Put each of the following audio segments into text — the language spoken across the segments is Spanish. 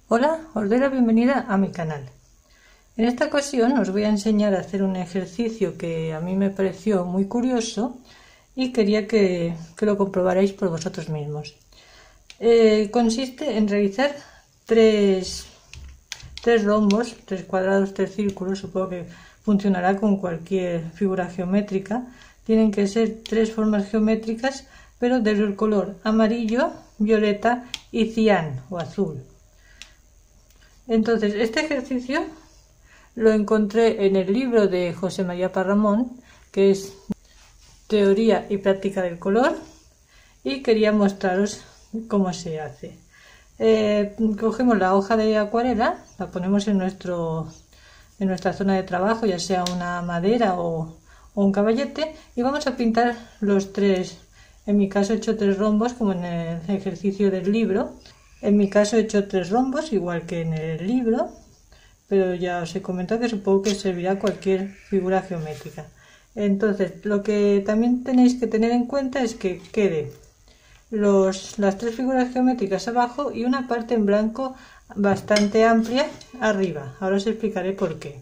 Hola, os doy la bienvenida a mi canal. En esta ocasión os voy a enseñar a hacer un ejercicio que a mí me pareció muy curioso y quería que lo comprobarais por vosotros mismos. Consiste en realizar tres rombos, tres cuadrados, tres círculos. Supongo que funcionará con cualquier figura geométrica. Tienen que ser tres formas geométricas, pero del color amarillo, violeta y cian o azul. Entonces, este ejercicio lo encontré en el libro de José María Parramón, que es Teoría y Práctica del Color, y quería mostraros cómo se hace. Cogemos la hoja de acuarela, la ponemos en nuestra zona de trabajo, ya sea una madera o un caballete, y vamos a pintar los tres. En mi caso he hecho tres rombos, como en el ejercicio del libro. En mi caso he hecho tres rombos, igual que en el libro, pero ya os he comentado que supongo que servirá cualquier figura geométrica. Entonces, lo que también tenéis que tener en cuenta es que quede las tres figuras geométricas abajo y una parte en blanco bastante amplia arriba. Ahora os explicaré por qué.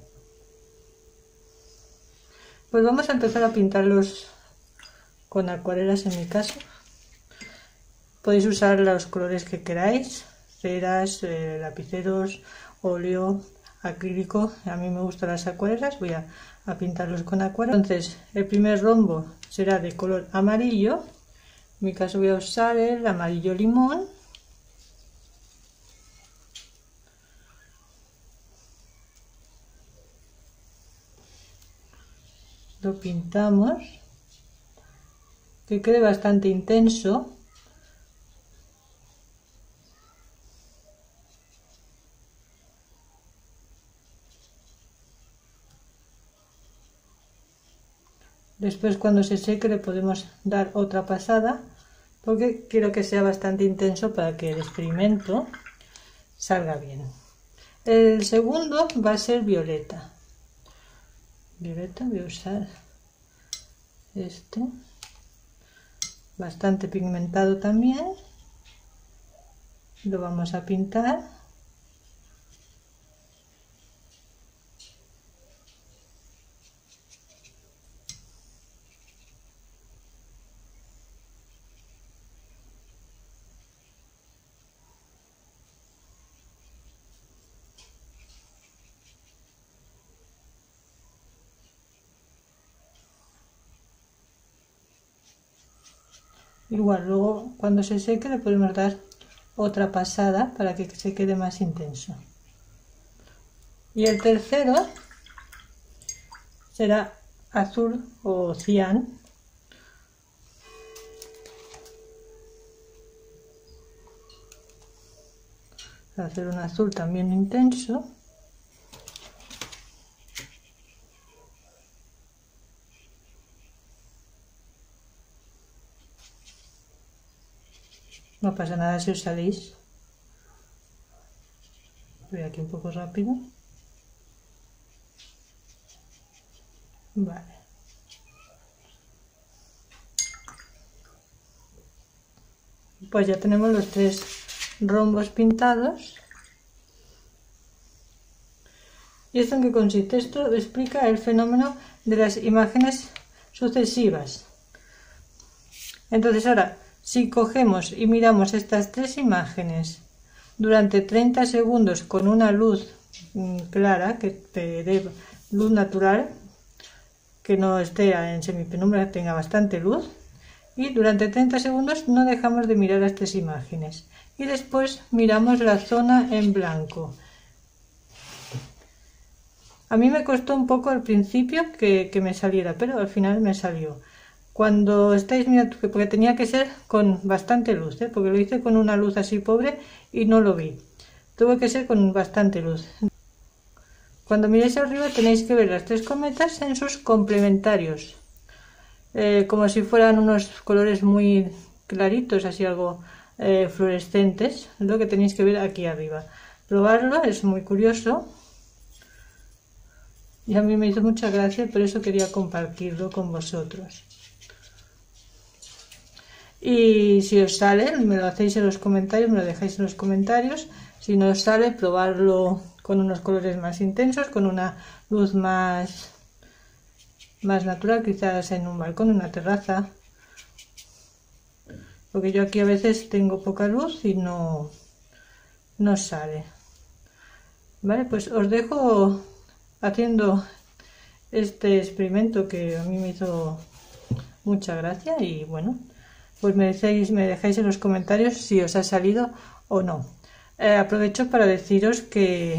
Pues vamos a empezar a pintarlos con acuarelas en mi caso. Podéis usar los colores que queráis, ceras, lapiceros, óleo, acrílico. A mí me gustan las acuarelas, voy a pintarlos con acuarela. Entonces, el primer rombo será de color amarillo. En mi caso voy a usar el amarillo limón. Lo pintamos, que quede bastante intenso. Después, cuando se seque, le podemos dar otra pasada, porque quiero que sea bastante intenso para que el experimento salga bien. El segundo va a ser violeta. Violeta, voy a usar este, bastante pigmentado también. Lo vamos a pintar. Igual, luego cuando se seque le podemos dar otra pasada para que se quede más intenso. Y el tercero será azul o cian. Para hacer un azul también intenso. No pasa nada si os salís. Voy aquí un poco rápido. Vale. Pues ya tenemos los tres rombos pintados. ¿Y esto en qué consiste? Esto explica el fenómeno de las imágenes sucesivas. Entonces ahora, si cogemos y miramos estas tres imágenes durante 30 segundos con una luz clara, que te dé luz natural, que no esté en semipenumbra, que tenga bastante luz, y durante 30 segundos no dejamos de mirar las tres imágenes. Y después miramos la zona en blanco. A mí me costó un poco al principio que me saliera, pero al final me salió. Cuando estáis mirando, porque tenía que ser con bastante luz, porque lo hice con una luz así pobre y no lo vi. Tuvo que ser con bastante luz. Cuando miréis arriba tenéis que ver las tres cometas en sus complementarios, como si fueran unos colores muy claritos, así algo fluorescentes. Es lo que tenéis que ver aquí arriba. Probarlo, es muy curioso. Y a mí me hizo mucha gracia, por eso quería compartirlo con vosotros. Y si os sale, me lo hacéis en los comentarios, me lo dejáis en los comentarios. Si no os sale, probarlo con unos colores más intensos, con una luz más natural, quizás en un balcón, en una terraza, porque yo aquí a veces tengo poca luz y no sale. Vale, pues os dejo haciendo este experimento que a mí me hizo mucha gracia, y bueno, pues me dejáis en los comentarios si os ha salido o no. Aprovecho para deciros que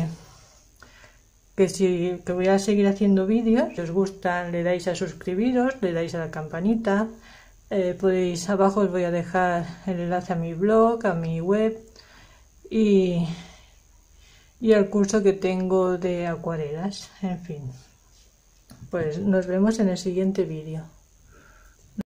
voy a seguir haciendo vídeos. Si os gustan, le dais a suscribiros, le dais a la campanita. Podéis, abajo os voy a dejar el enlace a mi blog, a mi web y al curso que tengo de acuarelas. En fin, pues nos vemos en el siguiente vídeo.